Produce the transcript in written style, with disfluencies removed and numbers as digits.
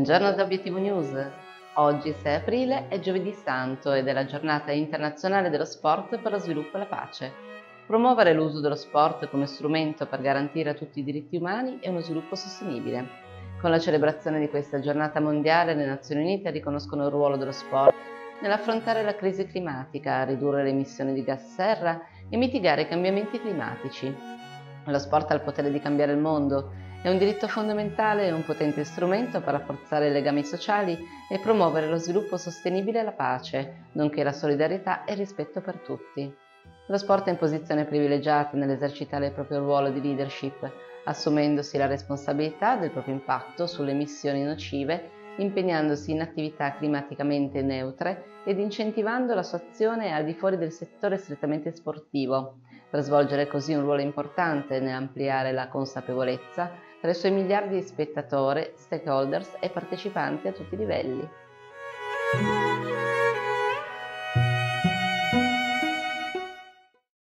Buongiorno da Obiettivo News. Oggi 6 aprile è Giovedì Santo ed è la giornata internazionale dello sport per lo sviluppo e la pace. Promuovere l'uso dello sport come strumento per garantire a tutti i diritti umani e uno sviluppo sostenibile. Con la celebrazione di questa giornata mondiale, le Nazioni Unite riconoscono il ruolo dello sport nell'affrontare la crisi climatica, ridurre le emissioni di gas serra e mitigare i cambiamenti climatici. Lo sport ha il potere di cambiare il mondo. È un diritto fondamentale e un potente strumento per rafforzare i legami sociali e promuovere lo sviluppo sostenibile e la pace, nonché la solidarietà e il rispetto per tutti. Lo sport è in posizione privilegiata nell'esercitare il proprio ruolo di leadership, assumendosi la responsabilità del proprio impatto sulle emissioni nocive, impegnandosi in attività climaticamente neutre ed incentivando la sua azione al di fuori del settore strettamente sportivo, per svolgere così un ruolo importante nell'ampliare la consapevolezza tra i suoi miliardi di spettatori, stakeholders e partecipanti a tutti i livelli.